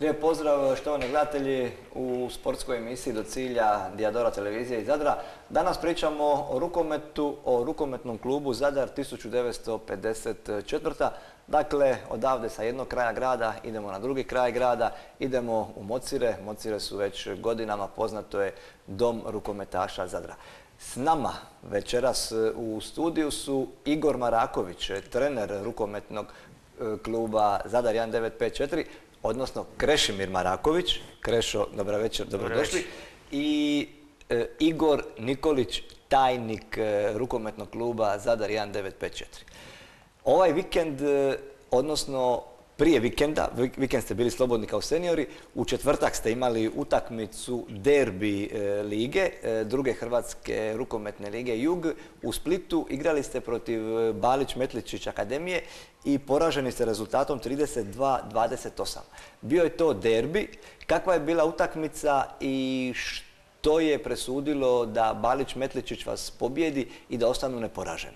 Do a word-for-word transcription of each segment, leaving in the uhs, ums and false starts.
Lijep pozdrav štovani gledatelji u sportskoj emisiji Do cilja Diadora televizije iz Zadra. Danas pričamo o rukometu, o rukometnom klubu Zadar tisuću devetsto pedeset četvrte. Dakle, odavde sa jednog kraja grada idemo na drugi kraj grada, idemo u Mocire. Mocire su već godinama, poznato je, dom rukometaša Zadra. S nama večeras u studiju su Igor Maraković, trener rukometnog kluba Zadar jedan devet pet četiri, odnosno Krešimir Maraković. Krešo, dobro večer, dobrodošli. I e, Igor Nikolić, tajnik e, rukometnog kluba Zadar jedan devet pet četiri. Ovaj vikend, e, odnosno prije vikenda, vikend ste bili slobodni kao seniori, u četvrtak ste imali utakmicu derbi e, lige, e, druge Hrvatske rukometne lige Jug. U Splitu igrali ste protiv Balić-Metličić akademije i poraženi ste rezultatom trideset dva dvadeset osam. Bio je to derbi. Kakva je bila utakmica i što je presudilo da Balić-Metličić vas pobjedi i da ostanu neporaženi?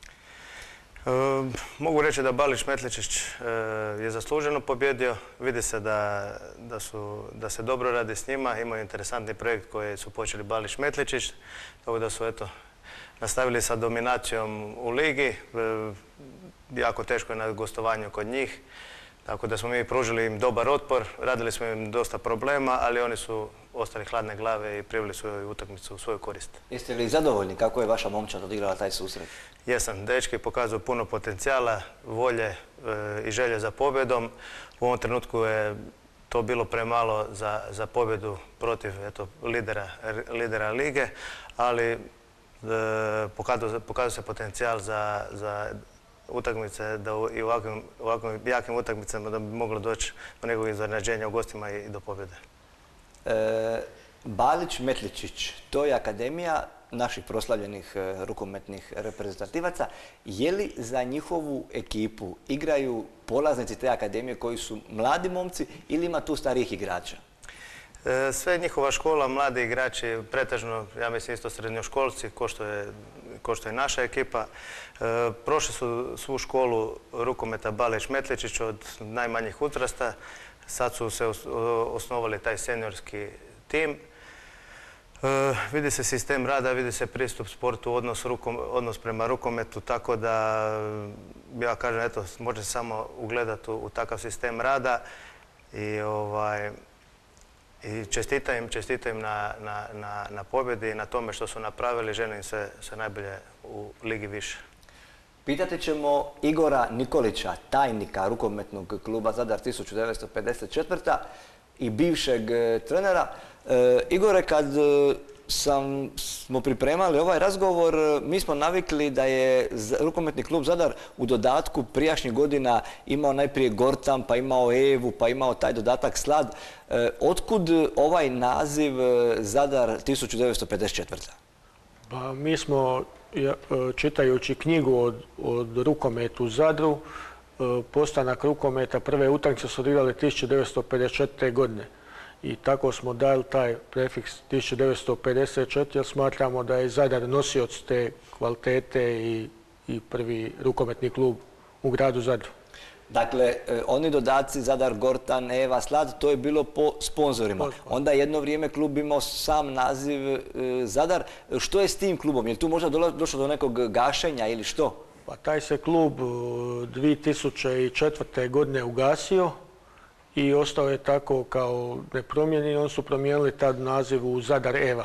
E, mogu reći da Balić-Metličić e, je zasluženo pobjedio. Vidi se da, da, su, da se dobro radi s njima. Imaju interesantni projekt koji su počeli Balić-Metličić. Tako da su eto, nastavili sa dominacijom u ligi. E, jako teško je na gostovanju kod njih. Tako da smo mi pružili im dobar otpor, radili smo im dosta problema, ali oni su ostali hladne glave i priveli svoju utakmicu u svoju korist. Jeste li zadovoljni kako je vaša momčad odigrala taj susret? Jesam, dečki pokazuju puno potencijala, volje e, i želje za pobjedom. U ovom trenutku je to bilo premalo za, za pobjedu protiv eto, lidera, lidera lige, ali e, pokazuje, pokazuje se potencijal za, za utakmice, da u, i u ovakvim, ovakvim jakim utakmicama da bi moglo doći do nekog iznenađenja u gostima i, i do pobjede. E, Balić-Metličić, to je akademija naših proslavljenih e, rukometnih reprezentativaca. Je li za njihovu ekipu igraju polaznici te akademije koji su mladi momci ili ima tu starijih igrača? E, sve njihova škola, mladi igrači, pretežno, ja mislim isto srednjoškolci, ko što je, ko što je naša ekipa. E, prošli su svu školu rukometa Balić-Metličić od najmanjih uzrasta. Sad su se osnovali taj seniorski tim. E, vidi se sistem rada, vidi se pristup sportu, odnos, rukom, odnos prema rukometu, tako da ja kažem, eto, može se samo ugledati u, u takav sistem rada i ovaj, I čestitam im, čestitam im na, na, na, na pobjedi i na tome što su napravili. Želim se, se najbolje u ligi više. Pitati ćemo Igora Nikolića, tajnika rukometnog kluba Zadar tisuću devetsto pedeset četvrte i bivšeg e, trenera. E, Igore, kad sam, smo pripremali ovaj razgovor, mi smo navikli da je rukometni klub Zadar u dodatku prijašnjih godina imao najprije Gortan, pa imao Evu, pa imao taj dodatak Slad. E, otkud ovaj naziv Zadar tisuću devetsto pedeset četvrte? Pa mi smo, čitajući knjigu od, od rukometu u Zadru, postanak rukometa, prve utakmice su odigrali tisuću devetsto pedeset četvrte. godine. I tako smo dali taj prefiks tisuću devetsto pedeset četvrte. jer smatramo da je Zadar nosioc te kvalitete i, i prvi rukometni klub u gradu Zadru. Dakle, oni dodaci Zadar, Gortan, Eva, Slad, to je bilo po sponzorima. Onda jedno vrijeme klub imao sam naziv Zadar. Što je s tim klubom? Je li tu možda došlo do nekog gašenja ili što? Pa taj se klub dvije tisuće četvrte. godine ugasio i ostao je tako kao nepromijenjen. On su promijenili tad naziv u Zadar Eva.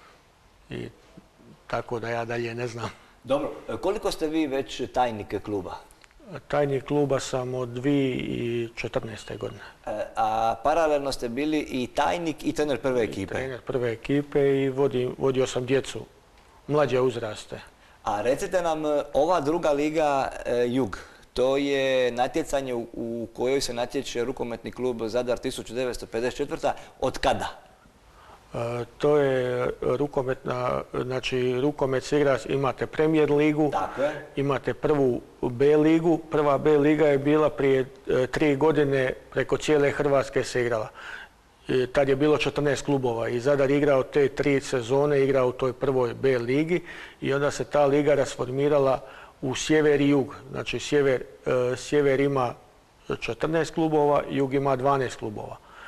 I tako da ja dalje ne znam. Dobro, koliko ste vi već tajnik kluba? Tajnik kluba sam od dvije tisuće četrnaeste. godine. A paralelno ste bili i tajnik i trener prve ekipe? I trener prve ekipe i vodim, vodio sam djecu, mlađe uzraste. A recite nam, ova druga liga Jug, to je natjecanje u, u kojoj se natječe rukometni klub Zadar tisuću devetsto pedeset četvrte. Od kada? E, to je rukometna, znači rukomet se igra, imate Premier ligu, imate prvu B ligu. Prva B liga je bila prije e, tri godine, preko cijele Hrvatske se igrala. E, tad je bilo četrnaest klubova i Zadar igrao te tri sezone, igrao u toj prvoj B ligi i onda se ta liga rasformirala u sjever i jug. Znači sjever, e, sjever ima četrnaest klubova, jug ima dvanaest klubova.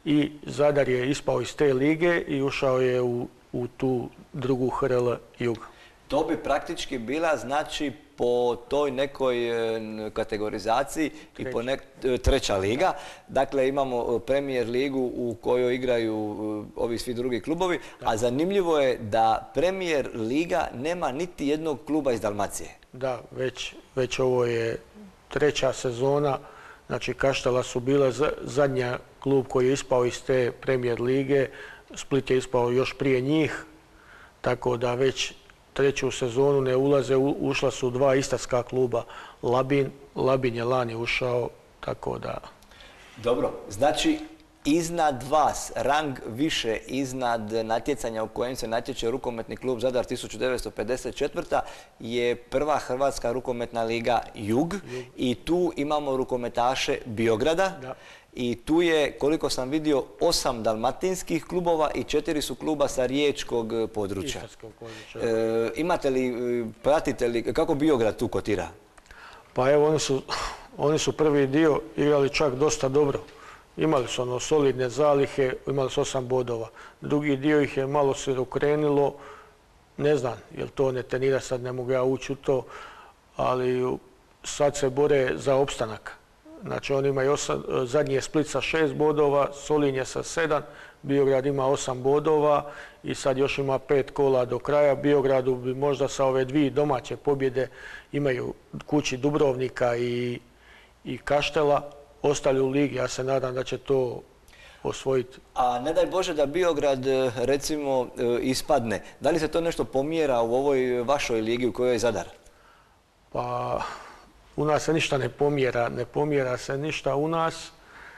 i Zadar je ispao iz te lige i ušao je u, u tu drugu H R L Jug. To bi praktički bila, znači, po toj nekoj kategorizaciji i po nek, treća liga. Dakle, imamo Premier ligu u kojoj igraju ovi svi drugi klubovi, a zanimljivo je da Premier liga nema niti jednog kluba iz Dalmacije. Da, već, već ovo je treća sezona. Znači, Kaštela su bile zadnja klub koji je ispao iz te Premier lige. Split je ispao još prije njih, tako da već treću sezonu ne ulaze, ušla su dva istarska kluba, Labin, Labin je lani ušao, tako da... Dobro, znači iznad vas, rang više iznad natjecanja u kojem se natječe rukometni klub Zadar tisuću devetsto pedeset četvrte. je prva Hrvatska rukometna liga Jug i tu imamo rukometaše Biograda. Da. I tu je, koliko sam vidio, osam dalmatinskih klubova i četiri su kluba sa riječkog područja. područja. E, imate li, pratite li, kako Biograd tu kotira? Pa evo, oni su, oni su prvi dio igrali čak dosta dobro. Imali su ono solidne zalihe, imali su osam bodova. Drugi dio ih je malo se okrenilo, ne znam, jel to ne trenira, sad ne mogu ja ući u to, ali sad se bore za opstanak. Znači, oni imaju osam, zadnji je Split sa šest bodova, Solin je sa sedam, Biograd ima osam bodova i sad još ima pet kola do kraja. Biogradu bi možda sa ove dvije domaće pobjede, imaju kući Dubrovnika i, i Kaštela, ostali u ligi. Ja se nadam da će to osvojiti. A ne daj Bože da Biograd, recimo, ispadne. Da li se to nešto pomjera u ovoj vašoj ligi u kojoj je Zadar? Pa... U nas se ništa ne pomjera, ne pomjera se ništa u nas.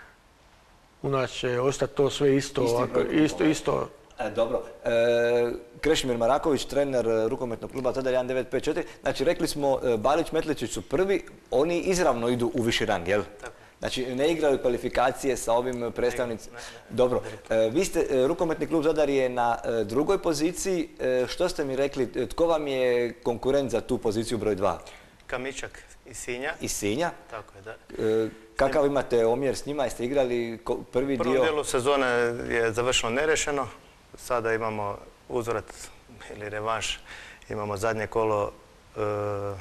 U nas će ostati to sve isto. Isti, isto, isto. E, dobro. E, Krešimir Maraković, trener rukometnog kluba Zadar jedan devet pet četiri. Znači, rekli smo, Balić, Metličić su prvi, oni izravno idu u viši rang, jel? Tako. Znači, ne igraju kvalifikacije sa ovim predstavnicima. Dobro. E, vi ste, rukometni klub Zadar je na e, drugoj poziciji. E, što ste mi rekli, tko vam je konkurent za tu poziciju broj dva? Kamičak iz Sinja. Iz Sinja? Tako je, da. E, kakav imate omjer s njima? Jeste igrali prvi dio? U prvom dijelu sezone je završeno nerešeno. Sada imamo uzvrat ili revanš. Imamo zadnje kolo, e,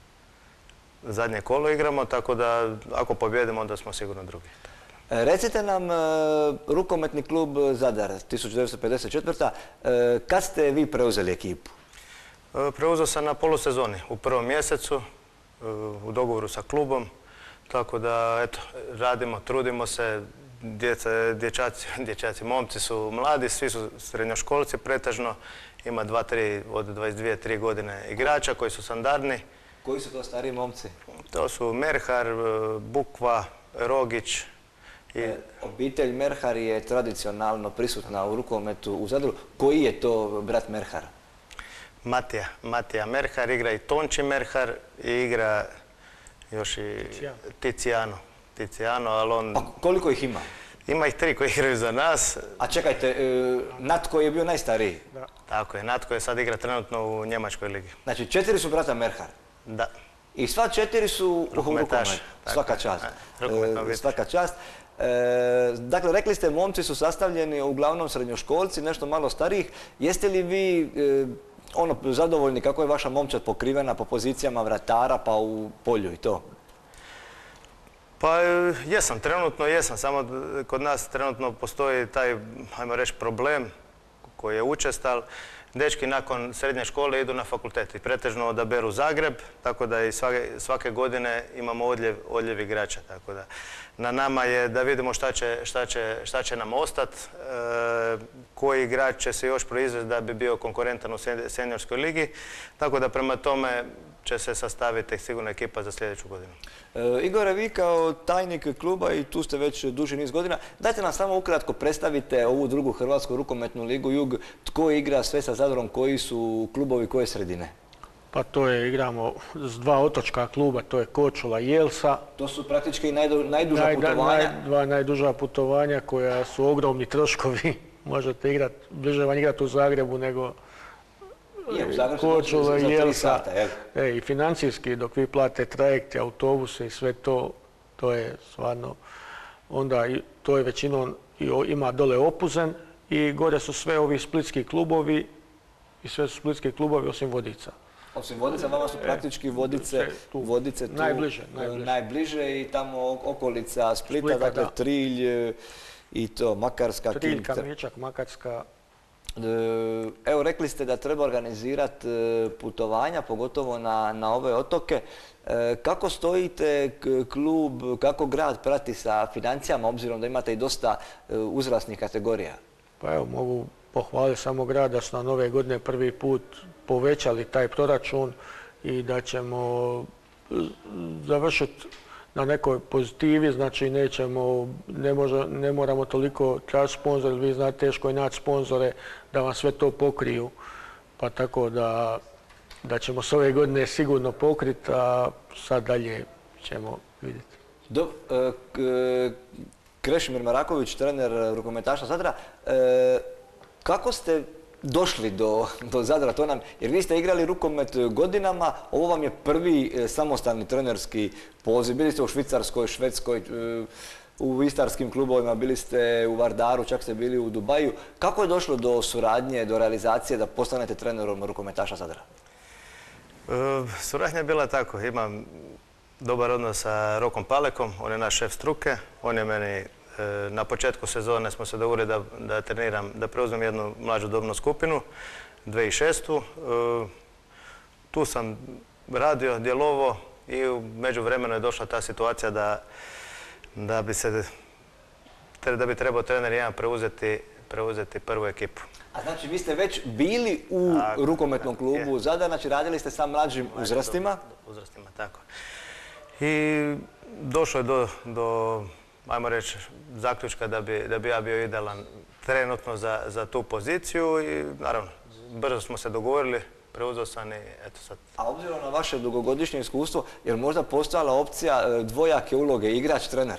zadnje kolo igramo, tako da ako pobjedimo onda smo sigurno drugi. E, recite nam, e, rukometni klub Zadar tisuću devetsto pedeset četvrte. E, kad ste vi preuzeli ekipu? E, preuzeo sam na polusezoni u prvom mjesecu u dogovoru sa klubom, tako da eto, radimo, trudimo se, djeca, dječaci, dječaci, momci su mladi, svi su srednjoškolci pretežno, ima dva, tri, od dvadeset dvije, tri godine igrača koji su standardni. Koji su to stariji momci? To su Merhar, Bukva, Rogić. I... E, obitelj Merhar je tradicionalno prisutna u rukometu u Zadru. Koji je to brat Merhar? Matija, Matija Merhar, igra i Tonči Merhar i igra još i Ticijano. Ticijano, ali on... A koliko ih ima? Ima ih tri koji igraju za nas. A čekajte, e, Natko je bio najstariji? Da. Tako je, Natko je sad igra trenutno u Njemačkoj ligi. Znači četiri su brata Merhar? Da. I sva četiri su u rukometu? Svaka čast. E, svaka čast. E, dakle, rekli ste, momci su sastavljeni uglavnom srednjoškolci, nešto malo starijih. Jeste li vi e, ono, zadovoljni kako je vaša momčad pokrivena po pozicijama vratara pa u polju i to? Pa jesam, trenutno jesam, samo kod nas trenutno postoji taj, ajmo reći, problem koji je učestal. Dečki nakon srednje škole idu na fakultet i pretežno odaberu Zagreb, tako da i svake, svake godine imamo odljev, odljev igrača. Tako da na nama je da vidimo šta će, šta će, šta će nam ostati, e, koji igrač će se još proizvesti da bi bio konkurentan u seniorskoj ligi, tako da prema tome će se sastaviti sigurno ekipa za sljedeću godinu. E, Igore, vi kao tajnik kluba i tu ste već duži niz godina, dajte nam samo ukratko predstavite ovu drugu Hrvatsku rukometnu ligu Jug, tko igra sve sa Zadrom, koji su klubovi koje sredine? Pa to je, igramo s dva otočka kluba, to je Korčula i Jelsa. To su praktički najdu, najduža Naj, putovanja? Naj, dva najduža putovanja koja su ogromni troškovi. Možete igrati, bliže vam igrati u Zagrebu nego je, u Zagrebu Korčula i Jelsa. Sata, e, I financijski, dok vi plate trajekte, autobuse i sve to, to je stvarno, onda to je većinom ima dole Opuzen i gore su sve ovi splitski klubovi i sve su splitski klubovi osim Vodica. Osim Vodica, vama su praktički Vodice tu, Vodice tu najbliže, najbliže. najbliže i tamo okolica Splita, Splita dakle da. Trilj i to, Makarska. Trilj, Kamičak, Makarska. Evo, rekli ste da treba organizirati putovanja, pogotovo na, na ove otoke. Kako stojite klub, kako grad prati sa financijama, obzirom da imate i dosta uzrasnih kategorija? Pa evo, mogu pohvaliti samo grad da su na nove godine prvi put povećali taj proračun i da ćemo završiti na nekoj pozitivi, znači nećemo, ne, može, ne moramo toliko tražiti sponzore, vi znate teško je naći sponzore da vam sve to pokriju, pa tako da, da ćemo s ove godine sigurno pokriti, a sad dalje ćemo vidjeti. Do, e, k, Krešimir Maraković, trener rukometaša Zadra, e, kako ste došli do, do Zadra, to nam, jer vi ste igrali rukomet godinama, ovo vam je prvi e, samostalni trenerski poziv. Bili ste u Švicarskoj, Švedskoj, e, u istarskim klubovima, bili ste u Vardaru, čak ste bili u Dubaju. Kako je došlo do suradnje, do realizacije da postanete trenerom rukometaša Zadra? E, suradnja je bila tako. Imam dobar odnos sa Rokom Palekom, on je naš šef struke, on je meni na početku sezone smo se dogovorili da, da treniram, da preuzmem jednu mlađu dobnu skupinu, dvije tisuće šestu. Tu sam radio, djelovao i u međuvremenu je došla ta situacija da, da bi se da bi trebao trener jedan preuzeti, preuzeti prvu ekipu. A znači vi ste već bili u tako, rukometnom klubu Zadar, znači radili ste sa mlađim uzrastima? Uzrastima, tako. I došlo je do, do ajmo reći, zaključka da bi, da bi ja bio idealan trenutno za, za tu poziciju i naravno, brzo smo se dogovorili, preuzeo sam i eto sad. A obzirom na vaše dugogodišnje iskustvo, je li možda postojala opcija dvojake uloge, igrač-trener?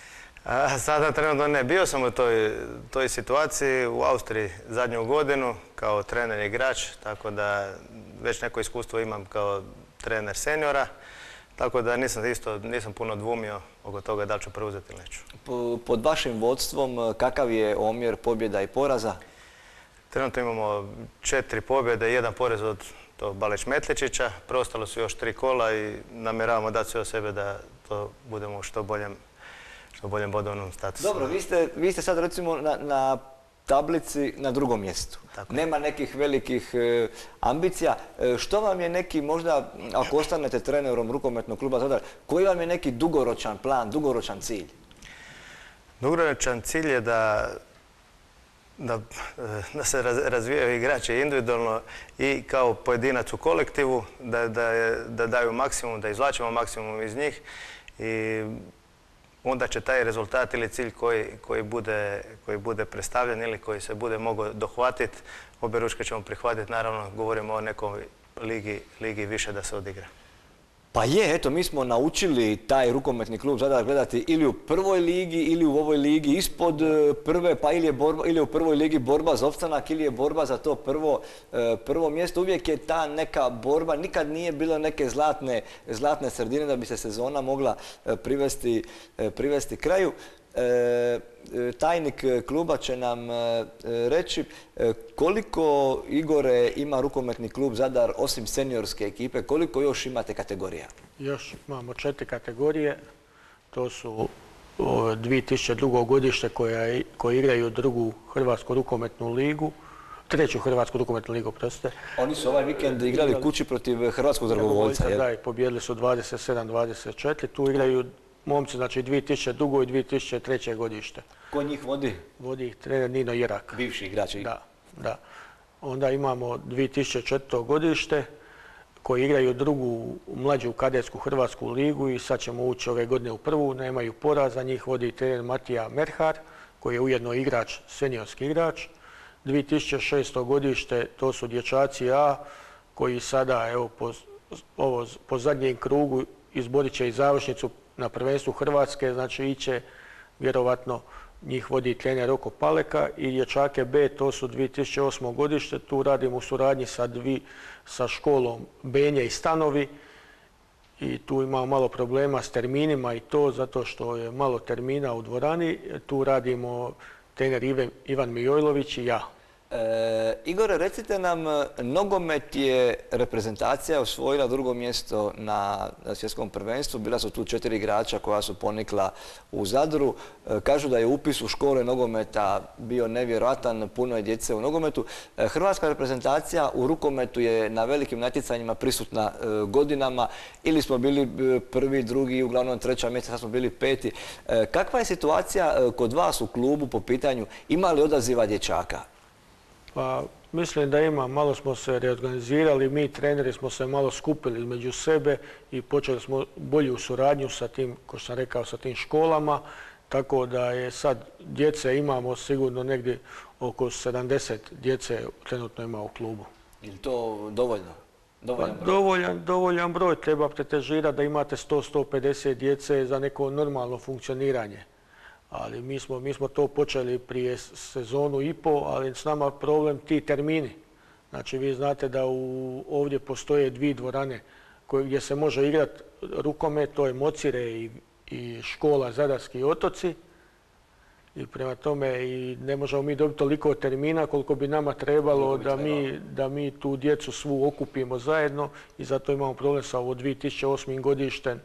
A, sada trenutno ne. Bio sam u toj, toj situaciji u Austriji zadnju godinu kao trener i igrač, tako da već neko iskustvo imam kao trener seniora. Tako da nisam isto, nisam puno dvumio oko toga da li ću preuzeti ili neću. Pod vašim vodstvom kakav je omjer pobjeda i poraza? Trenutno imamo četiri pobjede i jedan poraz od Baleć Metličića. Preostalo su još tri kola i namjeravamo dati sve od sebe da to budemo u što boljem, što boljem bodovnom statusu. Dobro, vi ste, vi ste sad recimo na, na tablici na drugom mjestu. Tako. Nema nekih velikih e, ambicija. E, što vam je neki, možda ako ostanete trenerom rukometnog kluba Zadar, koji vam je neki dugoročan plan, dugoročan cilj? Dugoročan cilj je da, da, da se raz, razvijaju igrači individualno i kao pojedinac u kolektivu, da, da, da daju maksimum, da izvlačimo maksimum iz njih i onda će taj rezultat ili cilj koji, koji, bude, koji bude predstavljen ili koji se bude mogao dohvatiti, objeručke ćemo prihvatiti. Naravno, govorimo o nekoj ligi, ligi više da se odigra. Pa je, eto, mi smo naučili taj rukometni klub Zadar gledati ili u prvoj ligi ili u ovoj ligi ispod prve, pa ili je, borba, ili je u prvoj ligi borba za opstanak ili je borba za to prvo, prvo mjesto. Uvijek je ta neka borba, nikad nije bilo neke zlatne, zlatne sredine da bi se sezona mogla privesti, privesti kraju. E, tajnik kluba će nam e, reći e, koliko, Igore, ima rukometni klub Zadar osim seniorske ekipe, koliko još imate kategorija? Još imamo četiri kategorije, to su o, dvije tisuće drugo godište koja, koji igraju drugu Hrvatsku rukometnu ligu, treću Hrvatsku rukometnu ligu, prostite. Oni su ovaj vikend igrali, igrali kući protiv Hrvatskog dragovoljca, jel? Da, i pobijedili su dvadeset sedam dvadeset četiri, tu igraju momci, znači dvije tisuće drugo i dvije tisuće treće godište. Ko njih vodi? Vodi ih trener Nino Jerak. Bivši igrači? Da, da. Onda imamo dvije tisuće četvrto godište koji igraju drugu mlađu kadetsku Hrvatsku ligu i sad ćemo ući ove godine u prvu, nemaju poraza, njih vodi trener Matija Merhar koji je ujedno igrač, seniorski igrač. dvije tisuće šesto godište, to su dječaci A koji sada, evo, po, ovo, po zadnjem krugu izborit će i završnicu na prvenstvu Hrvatske, znači iće vjerovatno, njih vodi trener Roko Paleka i dječake B, to su dvije tisuće osmo godište, tu radimo u suradnji sa, dvi, sa školom Benje i Stanovi i tu imamo malo problema s terminima i to zato što je malo termina u dvorani, tu radimo trener Ivan Mijojlović i ja. E, Igore, recite nam, nogomet je reprezentacija osvojila drugo mjesto na, na svjetskom prvenstvu. Bila su tu četiri igrača koja su ponikla u Zadru. E, kažu da je upis u škole nogometa bio nevjerojatan, puno je djece u nogometu. E, hrvatska reprezentacija u rukometu je na velikim natjecanjima prisutna e, godinama. Ili smo bili prvi, drugi, uglavnom treća mjesta, sad smo bili peti. E, kakva je situacija e, kod vas u klubu po pitanju, ima li odaziva dječaka? Pa, mislim da ima, malo smo se reorganizirali, mi treneri smo se malo skupili među sebe i počeli smo bolju suradnju sa tim, kao što sam rekao, sa tim školama, tako da je sad djece imamo sigurno negdje oko sedamdeset djece trenutno ima u klubu. Je li to dovoljno? Dovoljan broj? Pa, dovoljan, dovoljan broj, treba pretežirati da imate sto do sto pedeset djece za neko normalno funkcioniranje. Ali mi smo, mi smo to počeli prije sezonu i po, ali s nama problem ti termini. Znači vi znate da u, ovdje postoje dvije dvorane koje, gdje se može igrati rukomet, to je Mocire i, i škola Zadarski otoci. I prema tome i ne možemo mi dobiti toliko termina koliko bi nama trebalo bi da, mi, da mi tu djecu svu okupimo zajedno i zato imamo problem sa ovo dvije tisuće osmim godištem.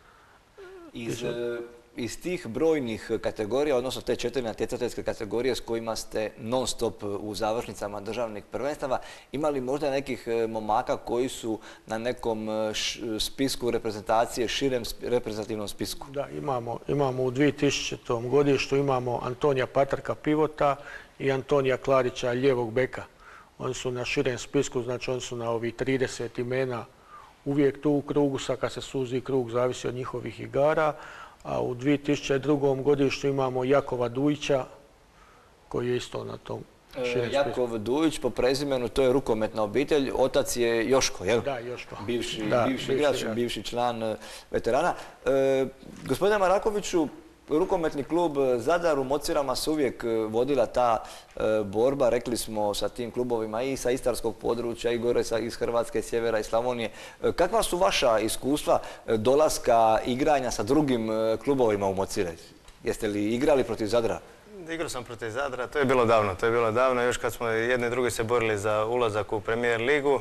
Iz, iz tih brojnih kategorija, odnosno te četiri natjecateljske kategorije s kojima ste non stop u završnicama državnih prvenstava, imali možda nekih momaka koji su na nekom spisku reprezentacije, širem reprezentativnom spisku? Da, imamo, imamo u dvije tisućitom godištu imamo Antonija Patrka pivota i Antonija Klarića lijevog beka. Oni su na širem spisku, znači oni su na ovih trideset imena uvijek tu u krugu, sad kad se suzi krug zavisi od njihovih igara. A u dvije tisuće drugom godištu imamo Jakova Dujića, koji je isto na tom širem spisku. Jakov Dujić, po prezimenu, to je rukometna obitelj, otac je Joško, jel? Da, Joško. Bivši, da, bivši igrač, bivši, bivši član veterana. E, gospodine Marakoviću, rukometni klub Zadar u Mocirama se uvijek vodila ta e, borba, rekli smo, sa tim klubovima i sa istarskog područja i gore sa, iz Hrvatske, sjevera i Slavonije. E, kakva su vaša iskustva dolaska igranja sa drugim klubovima u Mocire? Jeste li igrali protiv Zadra? Igrao sam protiv Zadra, to je bilo davno, to je bilo davno, još kad smo jedni i drugi se borili za ulazak u Premier ligu.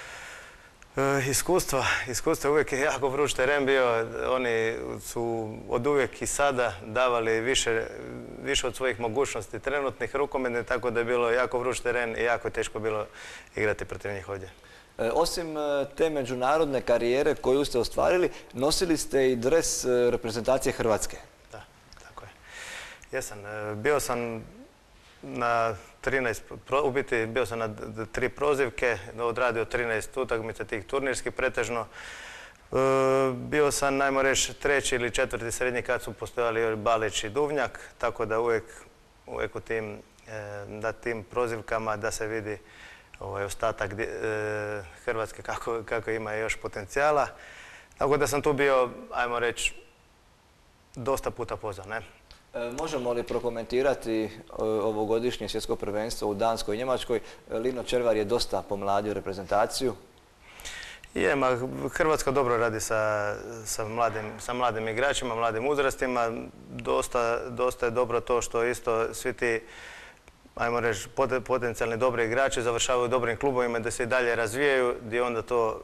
E, iskustva, iskustva uvijek je jako vruć teren bio, oni su od uvijek i sada davali više, više od svojih mogućnosti trenutnih rukometnih, tako da je bilo jako vruć teren i jako je teško bilo igrati protiv njih ovdje. E, osim te međunarodne karijere koju ste ostvarili, nosili ste i dres reprezentacije Hrvatske. Da, tako je. Jesam, bio sam na trinaest, u biti bio sam na tri prozivke, odradio trinaest utakmica tih turnirskih pretežno. E, bio sam, najmo reći, treći ili četvrti srednji kad su postojali Balić i Duvnjak, tako da uvijek, uvijek u tim, e, na tim prozivkama da se vidi ovaj, ostatak e, Hrvatske kako, kako ima još potencijala. Tako da sam tu bio, ajmo reći, dosta puta pozvan, ne? Možemo li prokomentirati ovogodišnje svjetsko prvenstvo u Danskoj i Njemačkoj? Lino Červar je dosta pomladio reprezentaciju. Je, ma, Hrvatska dobro radi sa, sa, mladim, sa mladim igračima, mladim uzrastima. Dosta, dosta je dobro to što isto svi ti, ajmo reći, potencijalni dobri igrači završavaju u dobrim klubovima, da se i dalje razvijaju, gdje onda to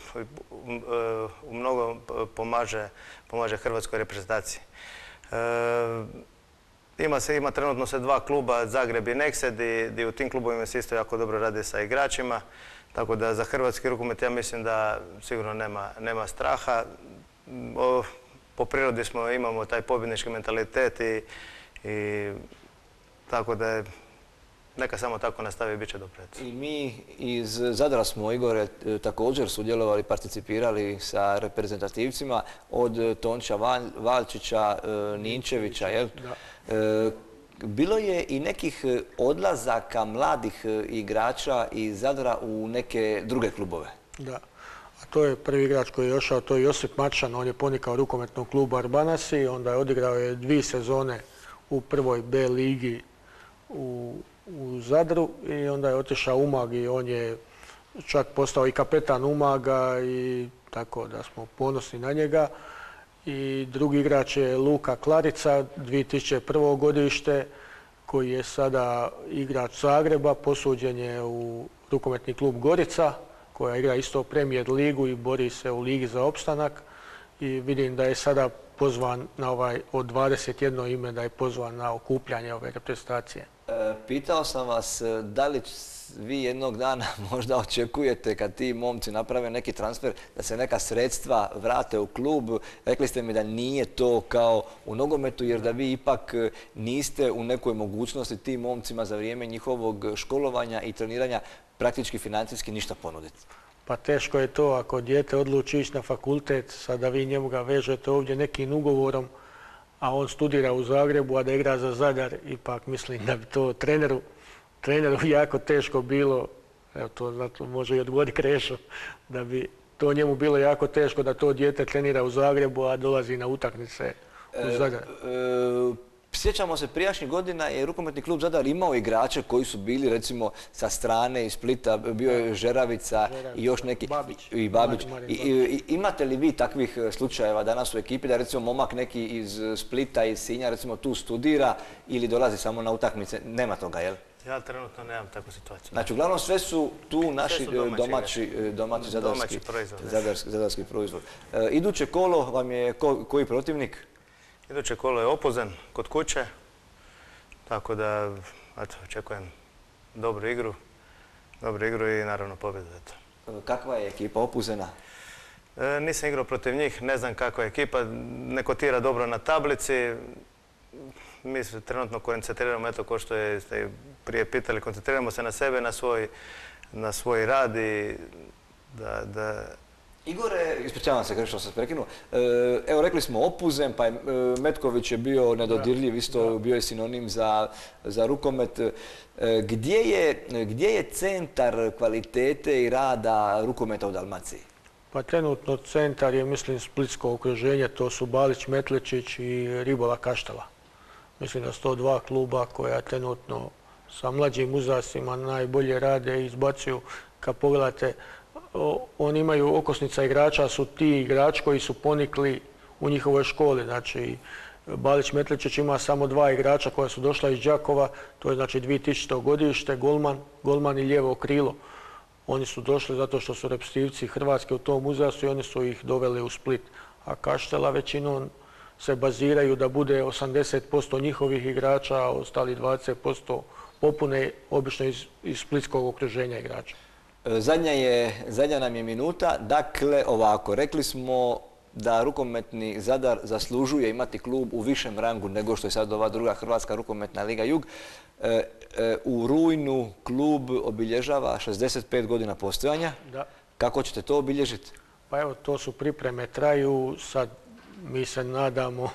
u mnogo pomaže, pomaže hrvatskoj reprezentaciji. E, ima, se, ima trenutno se dva kluba, Zagreb i Neksed, gdje u tim klubovima se isto jako dobro radi sa igračima. Tako da za hrvatski rukomet ja mislim da sigurno nema, nema straha. O, po prirodi smo, imamo taj pobjednički mentalitet i, i tako da je, neka samo tako nastavi i bit će dobro. I mi iz Zadra smo, Igore, također sudjelovali, participirali sa reprezentativcima od Tonča Valčića, Ninčevića, jel? Da. Bilo je i nekih odlazaka mladih igrača iz Zadra u neke druge klubove. Da. A to je prvi igrač koji je ošao, to je Josip Mačan, on je ponikao rukometnog kluba Arbanasi, onda je odigrao je dvije sezone u prvoj B ligi u u Zadru i onda je otišao u Umag i on je čak postao i kapetan Umaga i tako da smo ponosni na njega. I drugi igrač je Luka Klarica, dvije tisuće prvo godište, koji je sada igrač Zagreba, posuđen je u rukometni klub Gorica, koja igra isto premijer ligu i bori se u ligi za opstanak. I vidim da je sada pozvan na ovaj, od dvadeset jedno ime, da je pozvan na okupljanje ove reprezentacije. E, pitao sam vas da li vi jednog dana možda očekujete kad ti momci naprave neki transfer da se neka sredstva vrate u klub. Rekli ste mi da nije to kao u nogometu jer da vi ipak niste u nekoj mogućnosti tim momcima za vrijeme njihovog školovanja i treniranja praktički financijski ništa ponuditi. Pa teško je to ako dijete odluči ići na fakultet, sada vi njemu ga vežete ovdje nekim ugovorom, a on studira u Zagrebu, a da igra za Zadar, ipak mislim da bi to treneru, treneru jako teško bilo, evo to zato može i odgovoriti Krešo, da bi to njemu bilo jako teško da to dijete trenira u Zagrebu, a dolazi na utakmice u Zadar. E, e, Sjećamo se prijašnjih godina je rukometni klub Zadar imao igrače koji su bili recimo sa strane iz Splita, bio je Žeravica i još neki Babić. i Babić. I, i, imate li vi takvih slučajeva danas u ekipi da recimo momak neki iz Splita, iz Sinja recimo tu studira ili dolazi samo na utakmice? Nema toga, jel? Ja trenutno nemam takvu situaciju. Znači, uglavnom sve su tu naši su domaći, domaći, domaći zadarski, proizvod. zadarski, zadarski proizvod. E, iduće kolo vam je ko, koji protivnik? Iduće kolo je Opuzen kod kuće, tako da eto, očekujem dobru igru, dobru igru i naravno pobjedu. Eto. Kakva je ekipa Opuzena? E, nisam igrao protiv njih, ne znam kakva je ekipa, ne kotira dobro na tablici. Mi se trenutno koncentriramo, eto, ko što je, ste prije pitali, koncentriramo se na sebe, na svoj, na svoj rad i da, da Igore, ispričavam se što sam se prekinuo, evo rekli smo Opuzen, pa je Metković je bio nedodirljiv, isto bio je sinonim za, za rukomet. Gdje je, gdje je centar kvalitete i rada rukometa u Dalmaciji? Pa trenutno centar je, mislim, splitsko okruženje, to su Balić, Metlečić i Ribola Kaštela. Mislim da su to dva kluba koja trenutno sa mlađim uzrastima najbolje rade i izbacuju. Kad pogledate, oni imaju okosnica igrača, su ti igrači koji su ponikli u njihovoj školi. Znači, Balić Metlečić ima samo dva igrača koja su došla iz Đakova, to je znači dvije tisućite godište, golman, golman i lijevo krilo. Oni su došli zato što su reprezentativci Hrvatske u tom uzrastu i oni su ih doveli u Split. A Kaštela većinom se baziraju da bude osamdeset posto njihovih igrača, a ostali dvadeset posto popune obično iz, iz splitskog okruženja igrača. Zadnja, je, zadnja nam je minuta. Dakle, ovako, rekli smo da rukometni Zadar zaslužuje imati klub u višem rangu nego što je sad ova druga Hrvatska rukometna liga Jug. E, e, u rujnu klub obilježava šezdeset pet godina postojanja. Da. Kako ćete to obilježiti? Pa evo, to su pripreme traju. Sad mi se nadamo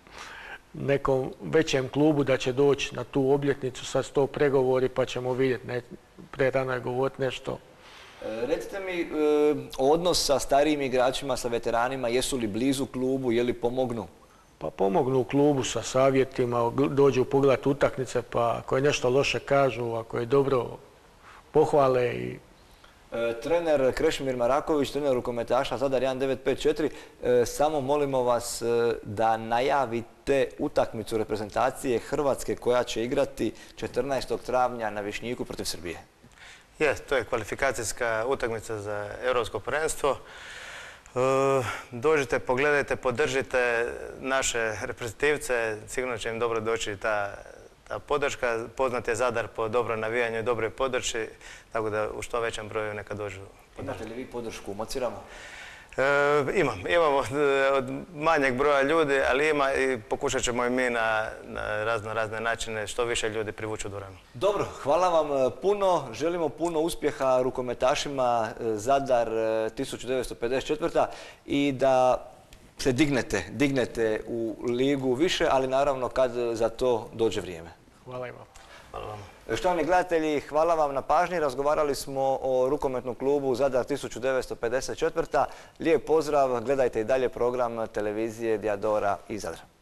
nekom većem klubu da će doći na tu obljetnicu. Sad sto pregovori pa ćemo vidjeti. Ne, pre rano je govoriti nešto. Recite mi, odnos sa starijim igračima, sa veteranima, jesu li blizu klubu, je li pomognu? Pa pomognu u klubu sa savjetima, dođu pogledati utakmice, pa ako je nešto loše kažu, ako je dobro pohvale. I... E, trener Krešimir Maraković, trener rukometaša Zadar jedan devet pet četiri, e, samo molimo vas da najavite utakmicu reprezentacije Hrvatske koja će igrati četrnaestog travnja na Višnjiku protiv Srbije. Je, to je kvalifikacijska utakmica za Europsko prvenstvo. E, dođite, pogledajte, podržite naše reprezentativce, sigurno će im dobro doći ta, ta podrška. Poznat je Zadar po dobro navijanju i dobroj podršci, tako da u što većem broju neka dođu. Imate li vi podršku u Mocirama? E, imam, imamo od, od manjeg broja ljudi, ali ima i pokušat ćemo i mi na, na razno razne načine što više ljudi privući u dvoranu. Dobro, hvala vam puno. Želimo puno uspjeha rukometašima Zadar tisuću devetsto pedeset četvrte. i da se dignete, dignete u ligu više, ali naravno kad za to dođe vrijeme. Hvala i vam. Hvala vam. Štovani gledatelji, hvala vam na pažnji. Razgovarali smo o rukometnom klubu Zadar tisuću devetsto pedeset četvrte. Lijep pozdrav, gledajte i dalje program televizije Diadora iz Zadra.